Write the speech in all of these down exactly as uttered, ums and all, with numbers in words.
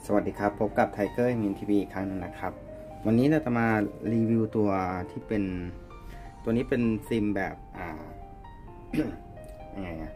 สวัสดีครับพบกับไทเกอร์มินทีวีอีกครั้งนึงนะครับวันนี้เราจะมารีวิวตัวที่เป็นตัวนี้เป็นซิมแบบอ่า ยังไงอะ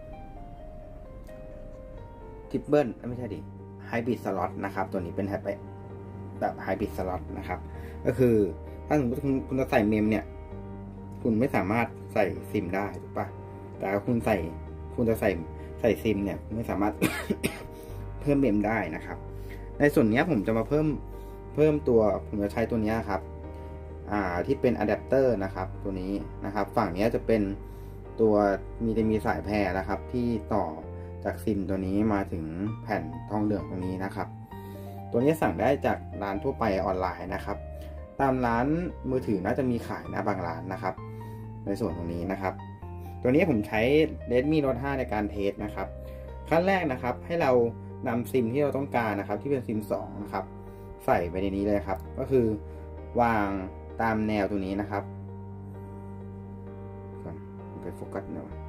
ทิปเปิลไม่ใช่ดิไฮบริดสล็อตนะครับตัวนี้เป็นแบบไฮบริดสล็อตนะครับก็คือถ้าสมมติคุณจะใส่เมมเนี่ยคุณไม่สามารถใส่ซิมได้ถูกปะแต่ถ้าคุณใส่คุณจะใส่ใส่ซิมเนี่ยไม่สามารถ เพิ่มเมมได้นะครับในส่วนนี้ผมจะมาเพิ่มเพิ่มตัวผมจะใช้ตัวนี้ครับอ่าที่เป็นอะแดปเตอร์นะครับตัวนี้นะครับฝั่งนี้จะเป็นตัวมีจะมีสายแพรนะครับที่ต่อจากซิมตัวนี้มาถึงแผ่นทองเหลืองตรงนี้นะครับตัวนี้สั่งได้จากร้านทั่วไปออนไลน์นะครับตามร้านมือถือน่าจะมีขายนะบางร้านนะครับในส่วนตรงนี้นะครับตัวนี้ผมใช้ Redmi Note ห้าในการเทสนะครับขั้นแรกนะครับให้เรานำซิมที่เราต้องการนะครับที่เป็นซิมสองนะครับใส่ไปในนี้เลยครับก็คือวางตามแนวตัวนี้นะครับก่อนไปโฟกัสหน่อย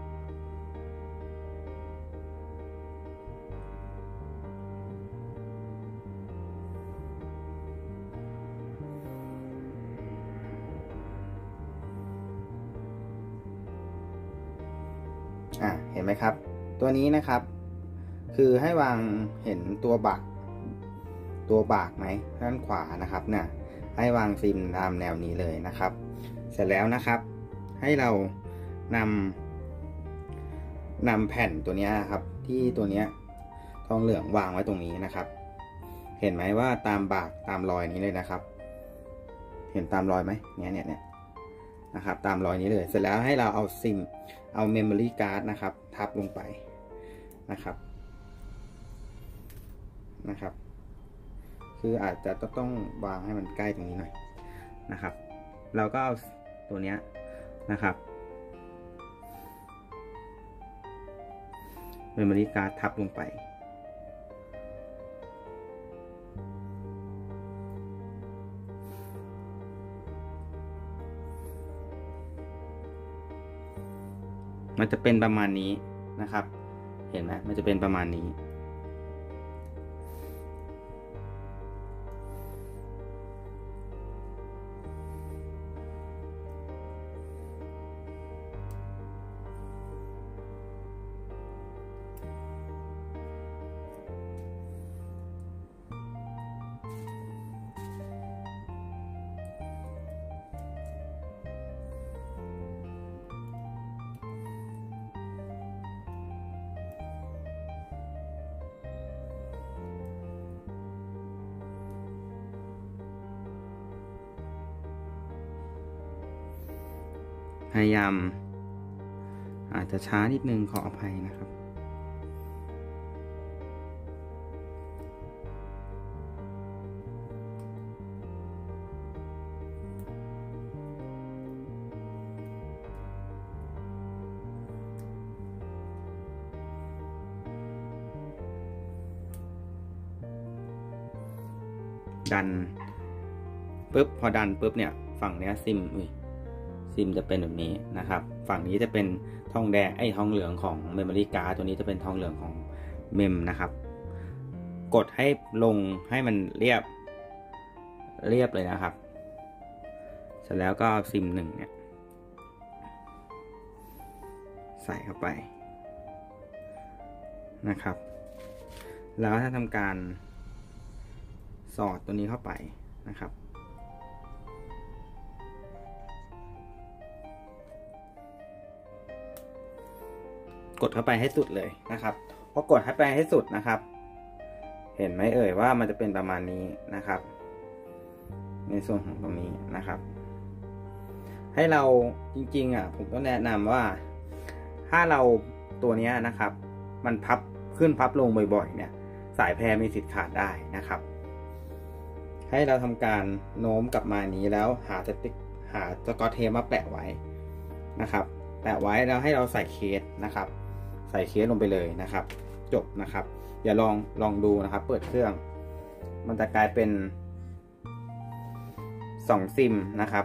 อ่ะเห็นไหมครับตัวนี้นะครับคือให้วางเห็นตัวบักตัวบากไหมด้านขวานะครับเนี่ยให้วางซิมตามแนวนี้เลยนะครับเสร็จแล้วนะครับให้เรานำนำแผ่นตัวนี้ครับที่ตัวนี้ทองเหลืองวางไว้ตรงนี้นะครับเห็นไหมว่าตามบากตามรอยนี้เลยนะครับเห็นตามรอยไหมเนี่ยเนี่ยเนี่ยนะครับตามรอยนี้เลยเสร็จแล้วให้เราเอาซิมเอาเมมโมรี่การ์ดนะครับทับลงไปนะครับนะครับคืออาจจะต้องวางให้มันใกล้ตรงนี้หน่อยนะครับเราก็เอาตัวนี้นะครับเมมโมรี่การ์ดทับลงไปมันจะเป็นประมาณนี้นะครับเห็นไหมมันจะเป็นประมาณนี้พยายามอาจจะช้านิดนึงขออภัยนะครับดันปุ๊บพอดันปุ๊บเนี่ยฝั่งเนี้ยซิมอุ้ยซิมจะเป็นแบบนี้นะครับฝั่งนี้จะเป็นทองแดงไอ้ทองเหลืองของเมมโมรี่การ์ดตัวนี้จะเป็นทองเหลืองของเมมนะครับกดให้ลงให้มันเรียบเรียบเลยนะครับเสร็จแล้วก็ซิมหนึ่งเนี่ยใส่เข้าไปนะครับแล้วถ้าทำการสอดตัวนี้เข้าไปนะครับกดเข้าไปให้สุดเลยนะครับพอกดเข้าไปให้สุดนะครับเห็นไหมเอ่ยว่ามันจะเป็นประมาณนี้นะครับในส่วนของตรงนี้นะครับให้เราจริงๆอ่ะผมก็แนะนำว่าถ้าเราตัวนี้นะครับมันพับขึ้นพับลงบ่อยๆเนี่ยสายแพรมีสิทธิ์ขาดได้นะครับให้เราทำการโน้มกลับมานี้แล้วหาสติ๊กหาสกอตเทปมาแปะไว้นะครับแปะไว้แล้วให้เราใส่เคสนะครับใส่เคสลงไปเลยนะครับจบนะครับอย่าลองลองดูนะครับเปิดเครื่องมันจะกลายเป็นสองซิมนะครับ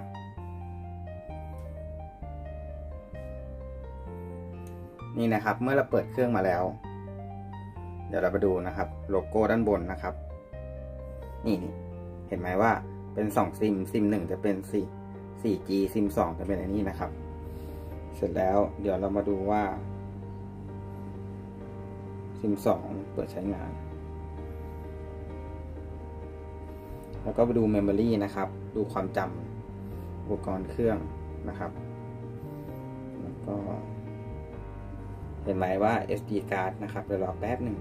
นี่นะครับเมื่อเราเปิดเครื่องมาแล้วเดี๋ยวเราไปดูนะครับโลโก้ด้านบนนะครับนี่นี่เห็นไหมว่าเป็นสองซิมซิมหนึ่งจะเป็นสี่ สี่จี ซิมสองจะเป็นอันนี้นะครับเสร็จแล้วเดี๋ยวเรามาดูว่าซิมสองเปิดใช้งานแล้วก็ไปดู Memory นะครับดูความจำอุปกรณ์เครื่องนะครับแล้วก็เห็นไหมว่า เอส ดี card นะครับเดี๋ยวรอแป๊บหนึ่ง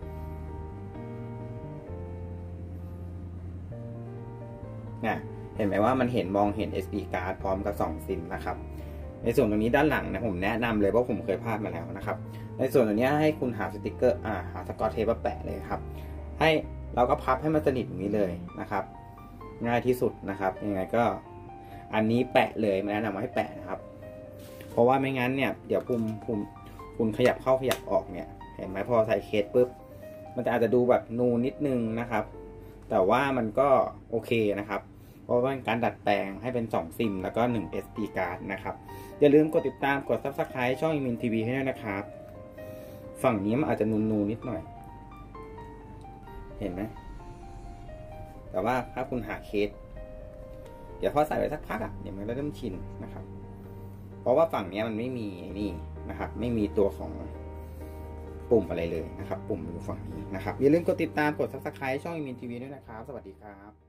เนี่ยเห็นไหมว่ามันเห็นมองเห็น เอส ดี card พร้อมกับสองซิมนะครับในส่วนตรงนี้ด้านหลังนะผมแนะนำเลยเพราะผมเคยพลาดมาแล้วนะครับในส่วนตรงนี้ให้คุณหาสติกเกอร์อ่าหาสกอตเทปมาแปะเลยครับให้เราก็พับให้มันสนิทอย่างนี้เลยนะครับง่ายที่สุดนะครับยังไงก็อันนี้แปะเลยแนะนำว่าให้แปะนะครับเพราะว่าไม่งั้นเนี่ยเดี๋ยวปุ่มปุ่มคุณขยับเข้าขยับออกเนี่ยเห็นไหมพอใส่เคสปุ๊บมันจะอาจจะดูแบบนูนนิดนึงนะครับแต่ว่ามันก็โอเคนะครับเพราะว่าการดัดแปลงให้เป็นสองซิมแล้วก็หนึ่ง เอส ดี card นะครับอย่าลืมกดติดตามกด ซับสไครบ์ ช่องอีมินทีวีให้ด้วยนะครับฝั่งนี้มันอาจจะนูนๆนิดหน่อยเห็นไหมแต่ว่าถ้าคุณหาเคสเดี๋ยวพอใส่ไปสักพักอ่ะเดี๋ยวมันก็เริ่มชินนะครับเพราะว่าฝั่งนี้มันไม่มีนี่นะครับไม่มีตัวของปุ่มอะไรเลยนะครับปุ่มอยู่ฝั่งนี้นะครับอย่าลืมกดติดตามกด ซับสไครบ์ ช่องอีมินทีวีด้วยนะครับสวัสดีครับ